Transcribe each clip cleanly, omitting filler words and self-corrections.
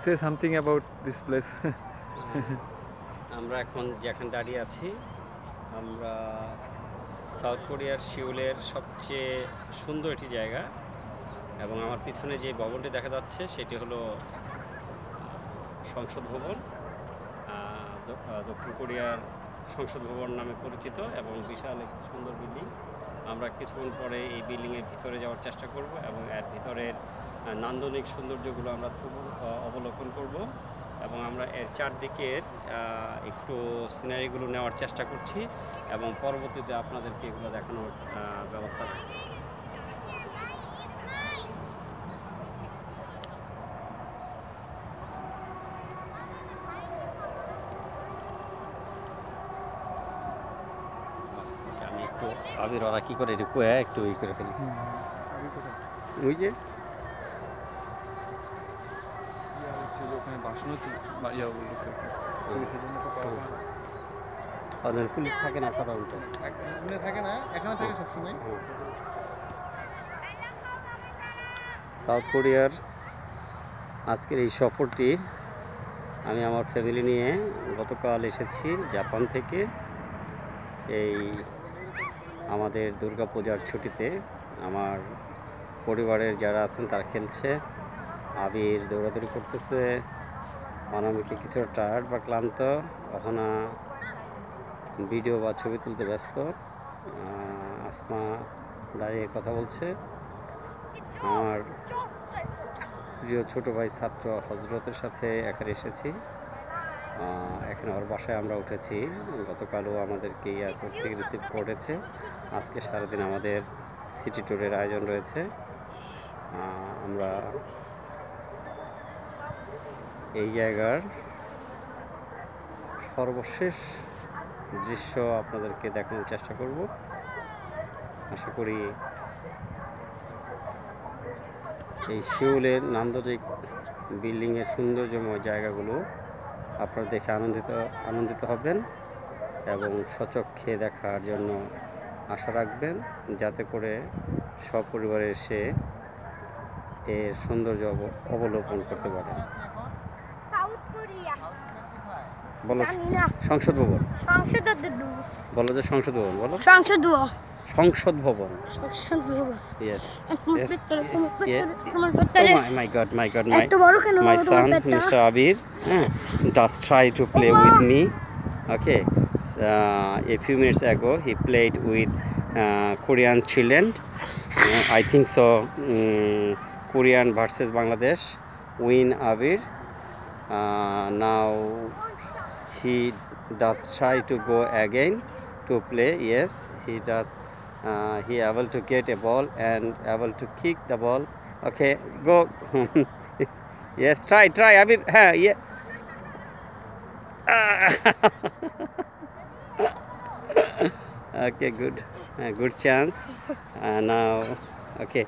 say something about this place. আমরা এখন যেখানে দাঁড়িয়ে আছি আমরা সাউথ কোরিয়ার সিউলের সবচেয়ে সুন্দর একটি জায়গা এবং আমার পিছনে যে ভবনটি দেখা যাচ্ছে সেটি হলো সংসদ ভবন, দক্ষিণ কোরিয়ার সংসদ ভবন নামে পরিচিত এবং বিশাল একটি সুন্দর বিল্ডিং। আমরা কিছুক্ষণ পরে এই বিল্ডিংয়ের ভিতরে যাওয়ার চেষ্টা করব এবং এর ভিতরের নান্দনিক সৌন্দর্যগুলো আমরা অবলোকন করব এবং আমরা এর চারদিকের একটু সিনারিগুলো নেওয়ার চেষ্টা করছি এবং পরবর্তীতে আপনাদেরকে এগুলো দেখানোর ব্যবস্থা করব। আমি একটু আবির ওরা কী করে একটু একটু ই করে ফেলি। ওই যে পুলিশ থাকে না সাধারণত, থাকে না, এখানে থাকে সবসময়। সাউথ কোরিয়ার আজকের এই সফরটি আমি আমার ফ্যামিলি নিয়ে গতকাল এসেছি জাপান থেকে। এই আমাদের দুর্গাপূজার ছুটিতে আমার পরিবারের যারা আছেন তারা খেলছে, আবির দৌড়াদৌড়ি করতেছে, অনামিকে কিছুটা টায়ার্ড বা ক্লান্ত, অহনা ভিডিও বা ছবি তুলতে ব্যস্ত, আসমা দাঁড়িয়ে কথা বলছে। আমার প্রিয় ছোটো ভাই ছাত্র হজরতের সাথে এখানে এসেছি। এখানে ওর বাসায় আমরা উঠেছি। গতকালও আমাদেরকে এয়ারপোর্ট থেকে রিসিভ করেছে। আজকে সারাদিন আমাদের সিটি ট্যুরের আয়োজন রয়েছে। আমরা এই জায়গার সর্বশেষ দৃশ্য আপনাদেরকে দেখানোর চেষ্টা করব। আশা করি এই সিউলের নান্দনিক বিল্ডিংয়ের সৌন্দর্যময় জায়গাগুলো আপনারা দেখে আনন্দিত হবেন এবং সচক্ষে দেখার জন্য আশা রাখবেন, যাতে করে সপরিবারে এসে এর সৌন্দর্য অবলোকন করতে পারেন। বলো সংসদ ভবন, বলো যে সংসদ ভবন, বলো সংসদ ভবন, সংসদ ভবন। Yes. Yes. My God, my son, Mr. Abir, does try to play with me. Okay. A few minutes ago, he played with Korean children. I think so. Korean versus Bangladesh win Abir. Now he does try to go again to play. Yes, he does. He able to get a ball and able to kick the ball. Okay, go. Yes, try Abir. Yeah. Okay, good chance. Now, okay.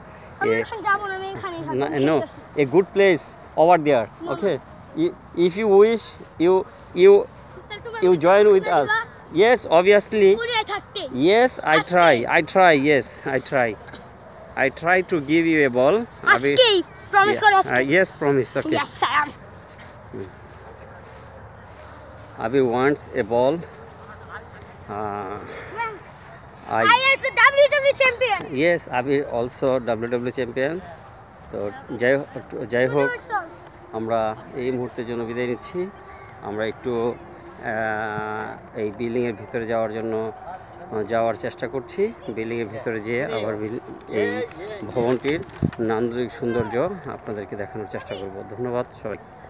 No, a good place over there. Okay, if you wish, you join with us. Yes, obviously. Yes, I try. Yes, I try to give you a ball. Promise. Yes, promise. Okay. Yes, sir. Abir wants a ball. I also WWE champion. Yes, Abir also WWE champions. তো যাই হোক আমরা এই মুহূর্তের জন্য বিদায় নিচ্ছি। আমরা একটু এই বিল্ডিংয়ের ভিতরে যাওয়ার চেষ্টা করছি। বিল্ডিংয়ের ভিতরে যেয়ে আবার এই ভবনটির নান্দনিক সৌন্দর্য আপনাদেরকে দেখানোর চেষ্টা করব। ধন্যবাদ সবাই।